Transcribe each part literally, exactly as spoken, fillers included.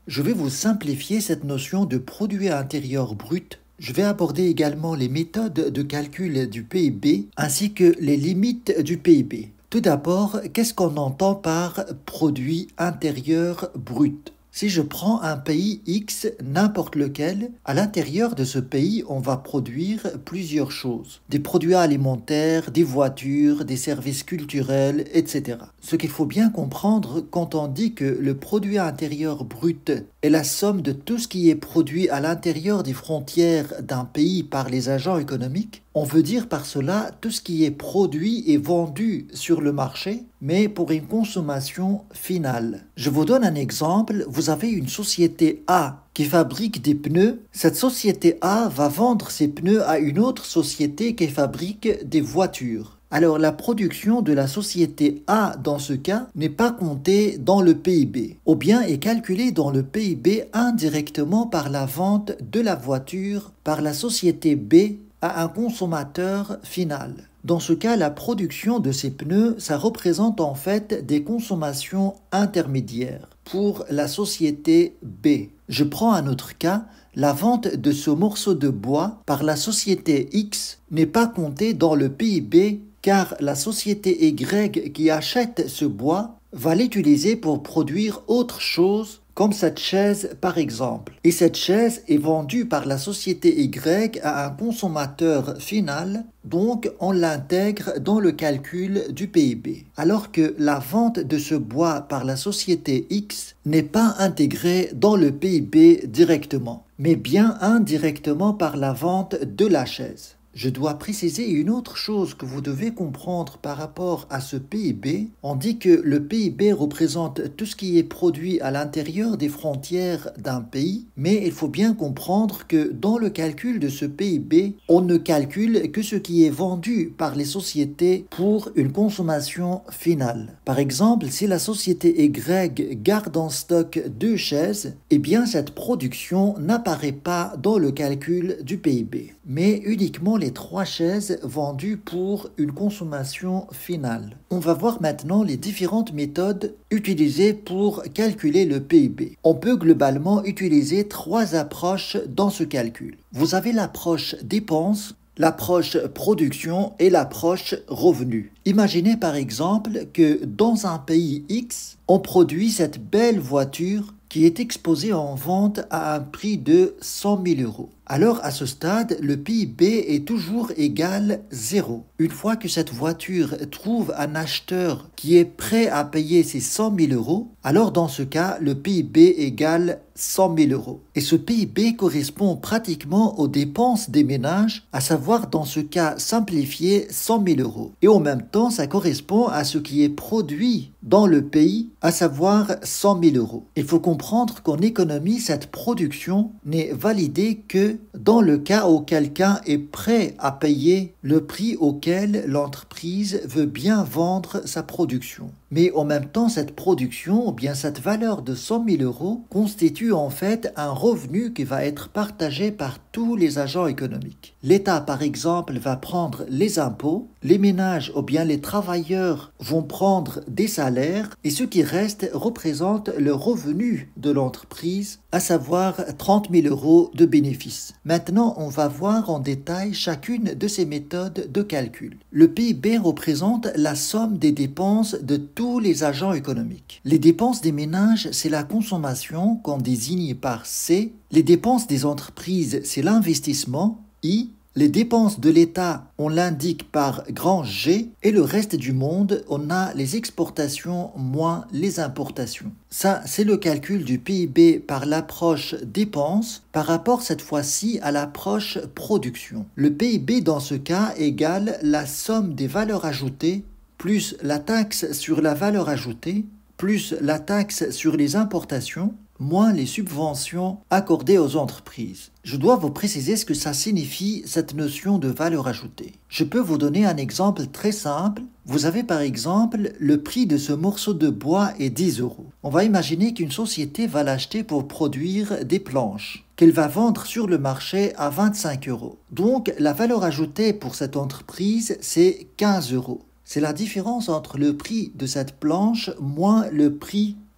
Je vais vous simplifier cette notion de produit intérieur brut. Je vais aborder également les méthodes de calcul du P I B ainsi que les limites du P I B. Tout d'abord, qu'est-ce qu'on entend par produit intérieur brut? Si je prends un pays X, n'importe lequel, à l'intérieur de ce pays, on va produire plusieurs choses. Des produits alimentaires, des voitures, des services culturels, et cetera. Ce qu'il faut bien comprendre quand on dit que le produit intérieur brut est la somme de tout ce qui est produit à l'intérieur des frontières d'un pays par les agents économiques, on veut dire par cela tout ce qui est produit et vendu sur le marché, mais pour une consommation finale. Je vous donne un exemple. Vous avez une société A qui fabrique des pneus. Cette société A va vendre ses pneus à une autre société qui fabrique des voitures. Alors la production de la société A dans ce cas n'est pas comptée dans le P I B, ou bien est calculée dans le P I B indirectement par la vente de la voiture par la société B à un consommateur final. Dans ce cas, la production de ces pneus, ça représente en fait des consommations intermédiaires pour la société B. Je prends un autre cas, la vente de ce morceau de bois par la société X n'est pas comptée dans le P I B car la société Y qui achète ce bois va l'utiliser pour produire autre chose comme cette chaise par exemple. Et cette chaise est vendue par la société Y à un consommateur final, donc on l'intègre dans le calcul du P I B. Alors que la vente de ce bois par la société X n'est pas intégrée dans le P I B directement, mais bien indirectement par la vente de la chaise. Je dois préciser une autre chose que vous devez comprendre par rapport à ce P I B. On dit que le P I B représente tout ce qui est produit à l'intérieur des frontières d'un pays, mais il faut bien comprendre que dans le calcul de ce P I B, on ne calcule que ce qui est vendu par les sociétés pour une consommation finale. Par exemple, si la société Y garde en stock deux chaises, eh bien cette production n'apparaît pas dans le calcul du P I B, mais uniquement les trois chaises vendues pour une consommation finale. On va voir maintenant les différentes méthodes utilisées pour calculer le P I B. On peut globalement utiliser trois approches dans ce calcul. Vous avez l'approche dépenses, l'approche production et l'approche revenu. Imaginez par exemple que dans un pays X, on produit cette belle voiture qui est exposée en vente à un prix de cent mille euros. Alors à ce stade, le P I B est toujours égal zéro. Une fois que cette voiture trouve un acheteur qui est prêt à payer ces cent mille euros, alors dans ce cas, le P I B égale cent mille euros. Et ce P I B correspond pratiquement aux dépenses des ménages, à savoir dans ce cas simplifié cent mille euros. Et en même temps, ça correspond à ce qui est produit dans le pays, à savoir cent mille euros. Il faut comprendre qu'en économie, cette production n'est validée que dans le cas où quelqu'un est prêt à payer le prix auquel l'entreprise veut bien vendre sa production. Mais en même temps, cette production, ou bien cette valeur de cent mille euros, constitue en fait un revenu qui va être partagé par tous les agents économiques. L'État, par exemple, va prendre les impôts, les ménages ou bien les travailleurs vont prendre des salaires et ce qui reste représente le revenu de l'entreprise, à savoir trente mille euros de bénéfices. Maintenant, on va voir en détail chacune de ces méthodes de calcul. Le P I B représente la somme des dépenses de tous les agents économiques. Les dépenses des ménages, c'est la consommation qu'on désigne par C. Les dépenses des entreprises, c'est l'investissement, I. Les dépenses de l'État, on l'indique par grand G, et le reste du monde, on a les exportations moins les importations. Ça, c'est le calcul du P I B par l'approche dépenses, par rapport cette fois-ci à l'approche production. Le P I B dans ce cas égale la somme des valeurs ajoutées plus la taxe sur la valeur ajoutée, plus la taxe sur les importations, moins les subventions accordées aux entreprises. Je dois vous préciser ce que ça signifie, cette notion de valeur ajoutée. Je peux vous donner un exemple très simple. Vous avez par exemple le prix de ce morceau de bois est dix euros. On va imaginer qu'une société va l'acheter pour produire des planches, qu'elle va vendre sur le marché à vingt-cinq euros. Donc la valeur ajoutée pour cette entreprise, c'est quinze euros. C'est la différence entre le prix de cette planche moins le prix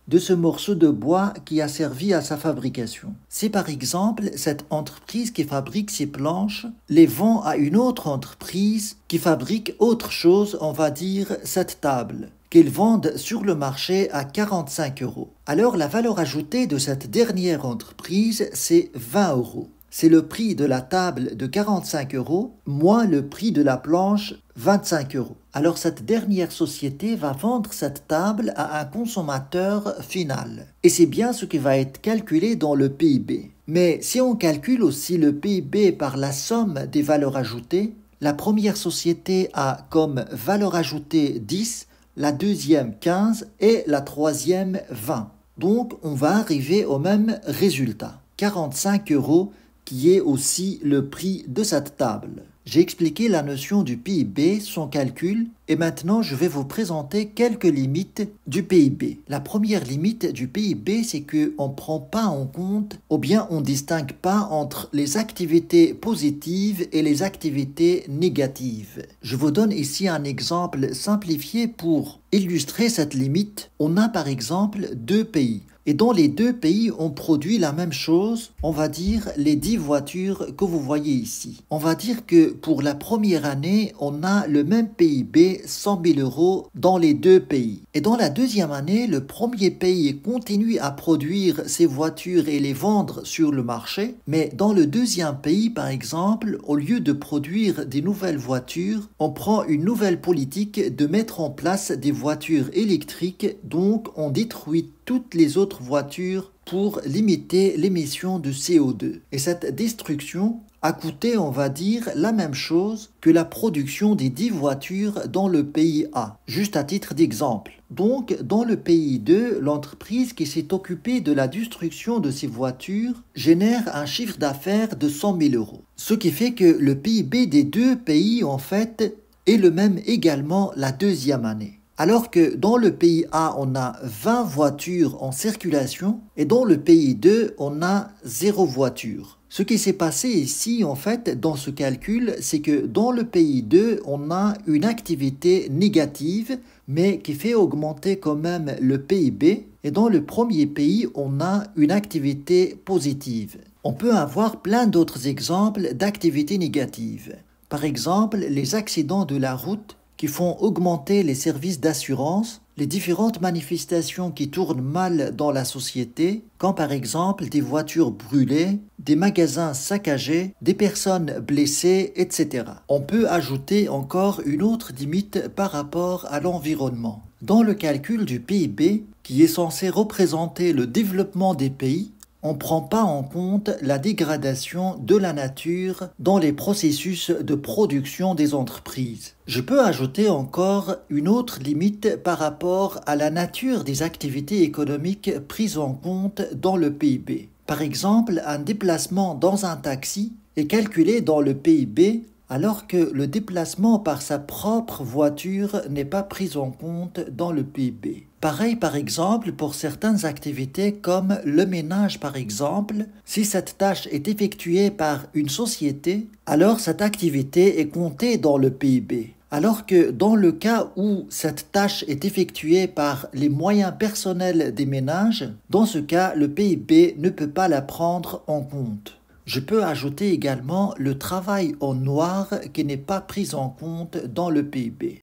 de ce morceau de bois qui a servi à sa fabrication. Si par exemple cette entreprise qui fabrique ces planches les vend à une autre entreprise qui fabrique autre chose, on va dire cette table, qu'ils vendent sur le marché à quarante-cinq euros. Alors la valeur ajoutée de cette dernière entreprise, c'est vingt euros. C'est le prix de la table de quarante-cinq euros moins le prix de la planche vingt-cinq euros. Alors cette dernière société va vendre cette table à un consommateur final. Et c'est bien ce qui va être calculé dans le P I B. Mais si on calcule aussi le P I B par la somme des valeurs ajoutées, la première société a comme valeur ajoutée dix, la deuxième quinze et la troisième vingt. Donc on va arriver au même résultat, quarante-cinq euros, qui est aussi le prix de cette table. J'ai expliqué la notion du P I B, son calcul, et maintenant je vais vous présenter quelques limites du P I B. La première limite du P I B, c'est qu'on ne prend pas en compte, ou bien on ne distingue pas entre les activités positives et les activités négatives. Je vous donne ici un exemple simplifié pour illustrer cette limite. On a par exemple deux pays. Et dans les deux pays, on produit la même chose, on va dire les dix voitures que vous voyez ici. On va dire que pour la première année, on a le même P I B, cent mille euros dans les deux pays. Et dans la deuxième année, le premier pays continue à produire ces voitures et les vendre sur le marché. Mais dans le deuxième pays, par exemple, au lieu de produire des nouvelles voitures, on prend une nouvelle politique de mettre en place des voitures électriques, donc on détruit toutes les autres voitures pour limiter l'émission de C O deux. Et cette destruction a coûté, on va dire, la même chose que la production des dix voitures dans le pays A, juste à titre d'exemple. Donc, dans le pays deux, l'entreprise qui s'est occupée de la destruction de ces voitures génère un chiffre d'affaires de cent mille euros. Ce qui fait que le P I B des deux pays, en fait, est le même également la deuxième année. Alors que dans le pays A, on a vingt voitures en circulation et dans le pays deux, on a zéro voiture. Ce qui s'est passé ici, en fait, dans ce calcul, c'est que dans le pays deux, on a une activité négative, mais qui fait augmenter quand même le P I B. Et dans le premier pays, on a une activité positive. On peut avoir plein d'autres exemples d'activités négatives. Par exemple, les accidents de la route qui font augmenter les services d'assurance, les différentes manifestations qui tournent mal dans la société, comme par exemple des voitures brûlées, des magasins saccagés, des personnes blessées, et cetera. On peut ajouter encore une autre limite par rapport à l'environnement. Dans le calcul du P I B, qui est censé représenter le développement des pays, on ne prend pas en compte la dégradation de la nature dans les processus de production des entreprises. Je peux ajouter encore une autre limite par rapport à la nature des activités économiques prises en compte dans le P I B. Par exemple, un déplacement dans un taxi est calculé dans le P I B alors que le déplacement par sa propre voiture n'est pas pris en compte dans le P I B. Pareil par exemple pour certaines activités comme le ménage par exemple, si cette tâche est effectuée par une société, alors cette activité est comptée dans le P I B. Alors que dans le cas où cette tâche est effectuée par les moyens personnels des ménages, dans ce cas le P I B ne peut pas la prendre en compte. Je peux ajouter également le travail en noir qui n'est pas pris en compte dans le P I B.